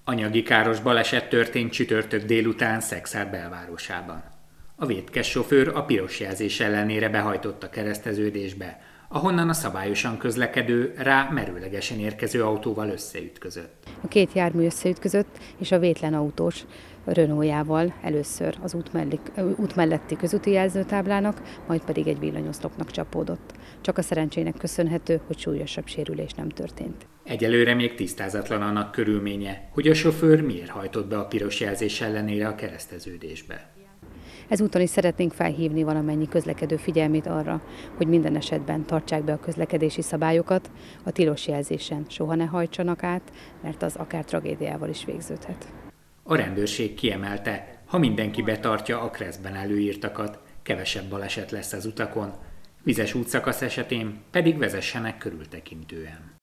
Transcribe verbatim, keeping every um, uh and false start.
Anyagi káros baleset történt csütörtök délután Szekszárd belvárosában. A vétkes sofőr a piros jelzés ellenére behajtott a kereszteződésbe, ahonnan a szabályosan közlekedő, rá merőlegesen érkező autóval összeütközött. A két jármű összeütközött, és a vétlen autós Renault-jával először az út, mellik, út melletti közúti jelzőtáblának, majd pedig egy villanyoszlopnak csapódott. Csak a szerencsének köszönhető, hogy súlyosabb sérülés nem történt. Egyelőre még tisztázatlan annak körülménye, hogy a sofőr miért hajtott be a piros jelzés ellenére a kereszteződésbe. Ezúton is szeretnénk felhívni valamennyi közlekedő figyelmét arra, hogy minden esetben tartsák be a közlekedési szabályokat, a tilos jelzésen soha ne hajtsanak át, mert az akár tragédiával is végződhet. A rendőrség kiemelte, ha mindenki betartja a kreszben előírtakat, kevesebb baleset lesz az utakon, vizes útszakasz esetén pedig vezessenek körültekintően.